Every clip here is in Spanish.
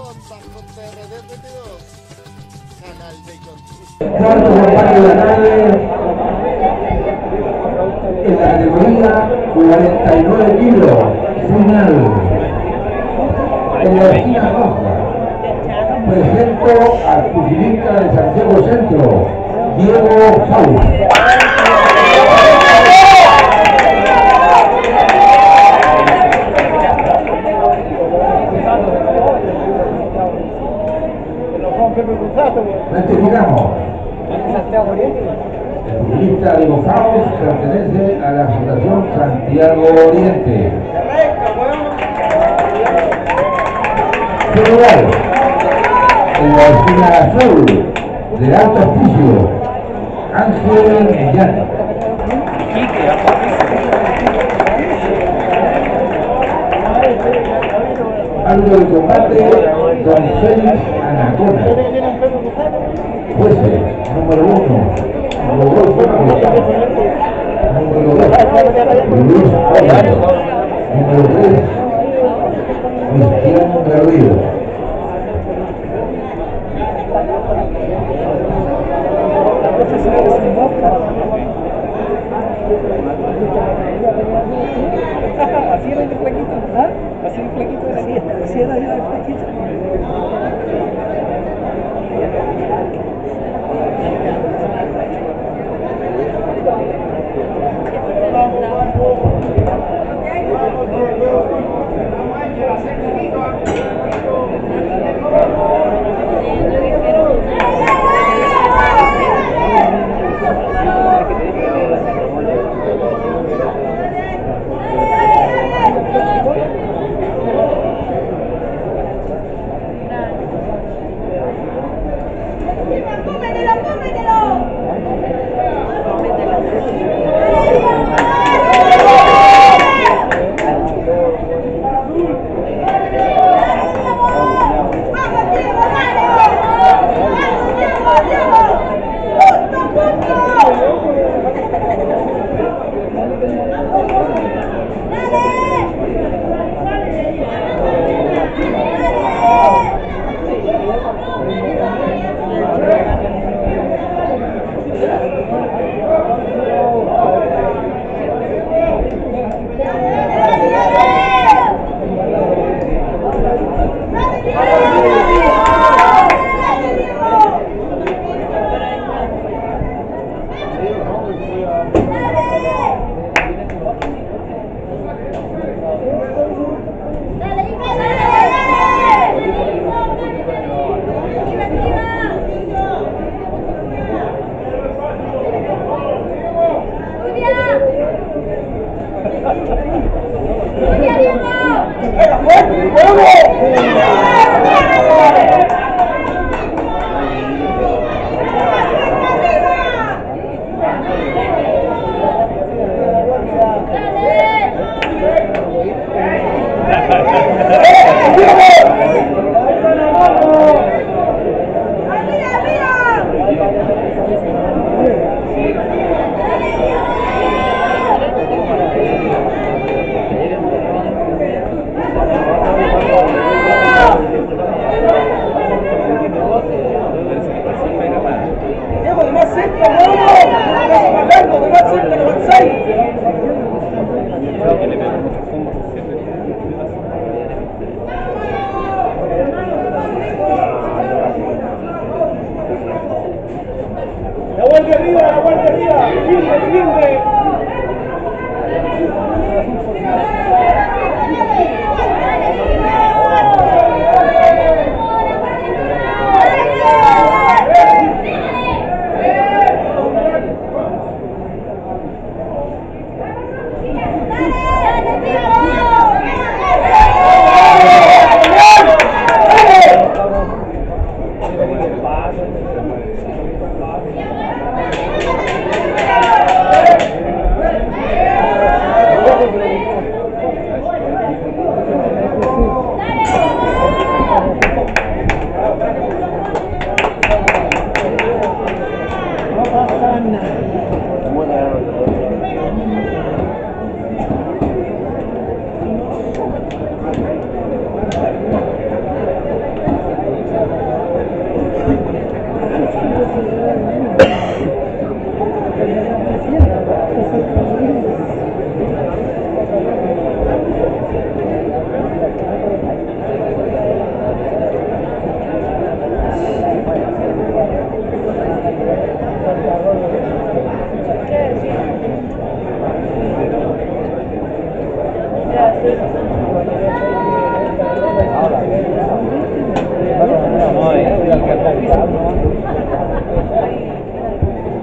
Tajo TRD 22, canal de construcción. Cuarto combate de la tarde en la categoría 49 kilos, final. En la esquina roja presento al pugilista de Santiago Centro, Diego Faust. Rectificamos. El pugilista Diego Faust pertenece a la Fundación Santiago Oriente. General, en la esquina azul del Alto Hospicio, Ángel Millán. Árbitro de combate, don Félix Anacona. Jueces, número 1, Rodolfo Acosta. Número 2, Luis Álvarez. Número 3, Cristiano Garrido. Así era el flaquito, ¿ah? Así el flaquito era así era el flaquito.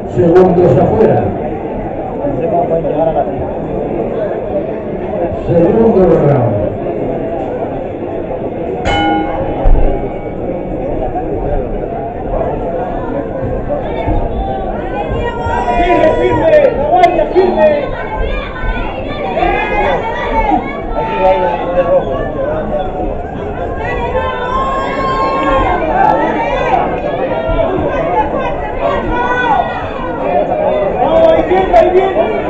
Segundos afuera. No sé cómo pueden llegar a la final. Segundo round. ¡Firme! ¡La guardia firme! Aquí hay de rojo. ¡Vamos, ahí viene, ahí viene!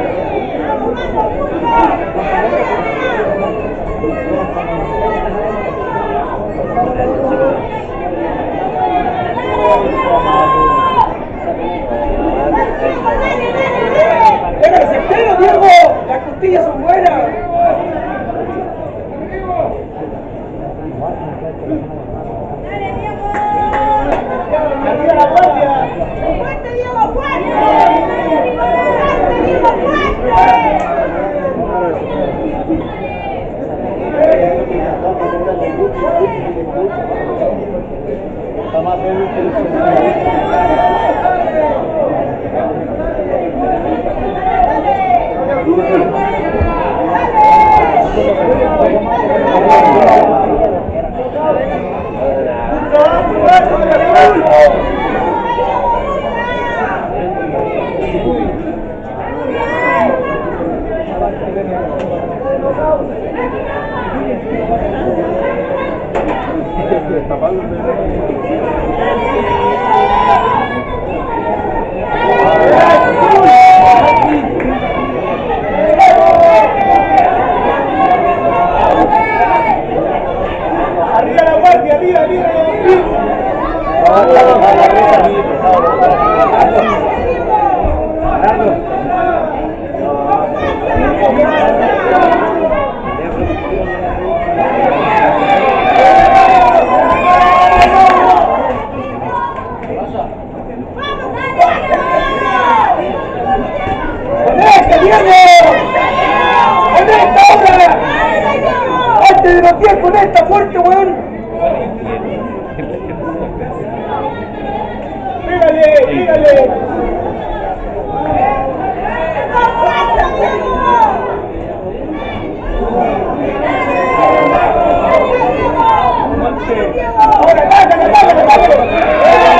¡Déjale certero, Diego! ¡Las costillas son buenas! ¡Arriba la guardia! ¡Fuerte, Diego, fuerte! ¡Fuerte, Diego, fuerte! Está más débil que el ¡Arriba la guardia! ¡Arriba, arriba! ¡Conecta, Diego! ¡Conecta ahora! ¡Antes de los 10, conecta fuerte, weón! ¡Pégale, pégale! ¡Ahora, cállate, cállate, cállate!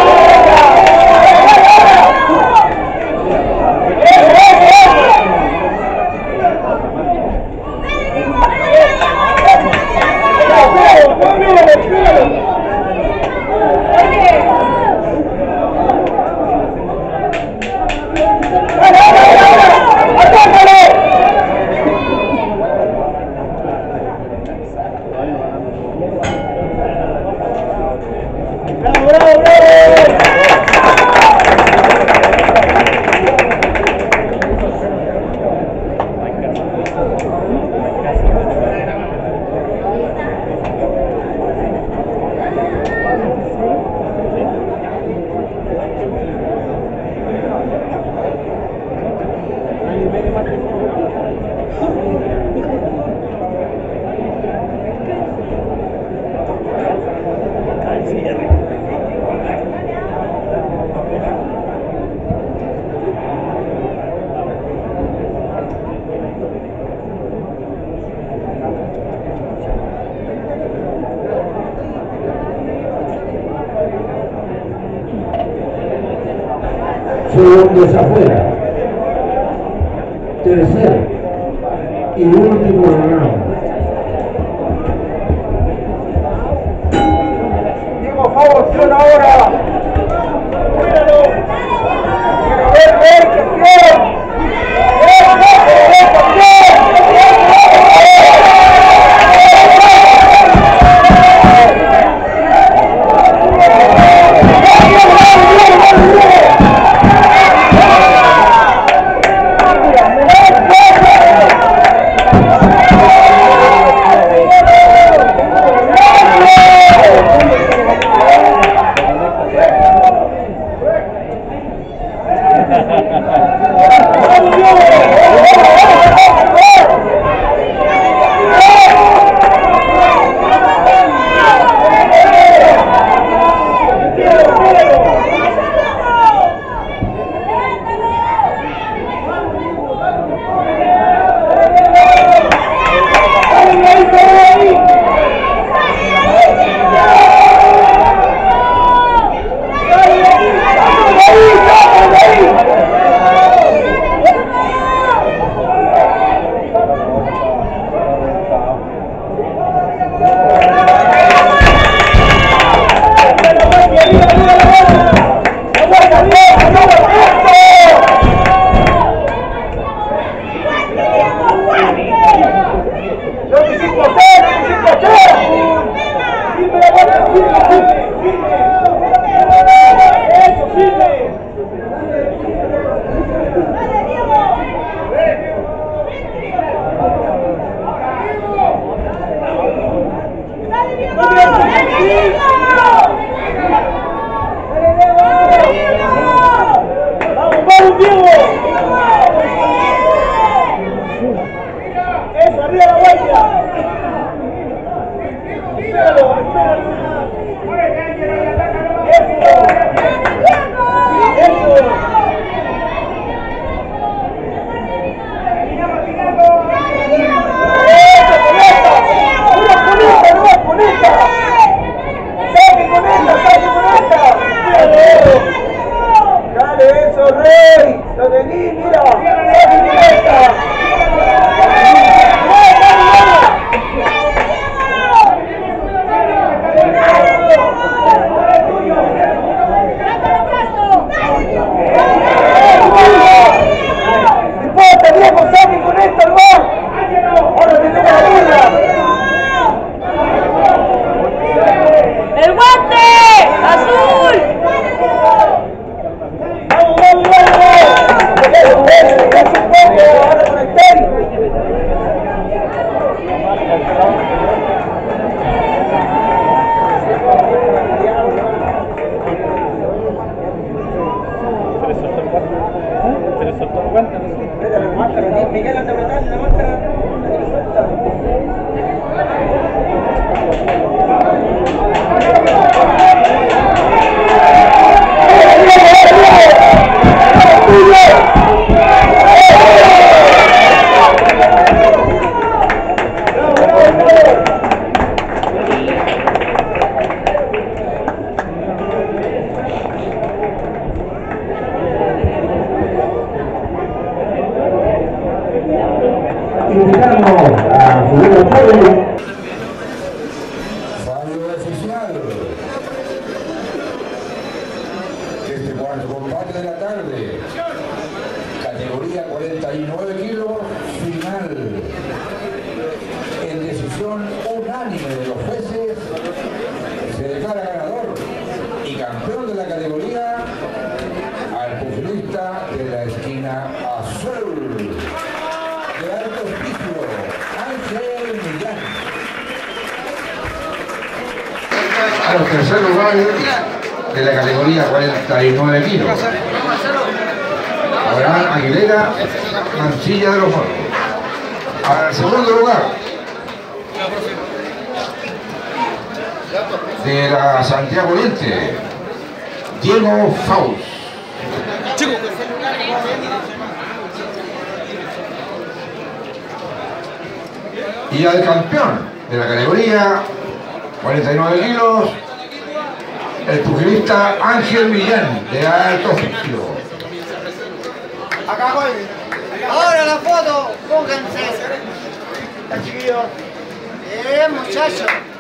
Segundos afuera. Tercer y último round. Diego, favor, acción ahora. Cuídalo. Quiero ver, campeón. Dale eso, Rey. Lo tení, mira. ¡El guante! ¡Azul! Miguel, anda a apretar la máscara. Fallo oficial. Este cuarto combate de la tarde, categoría 49 kilos, final. En decisión unánime de los jueces, se declara ganador y campeón de la categoría al pugilista de la esquina azul de alto auspicio, Ángel Millán. Al tercer lugar de la categoría 49 kilos, Abraham Aguilera, Mancilla de los Moros. Al segundo lugar de la Santiago Oriente, Diego Faust. Y al campeón de la categoría 49 kilos, el pugilista Ángel Millán, de alto oficio. Acá, joven. Ahora la foto. Pónganse. Chiquillos. Muchachos.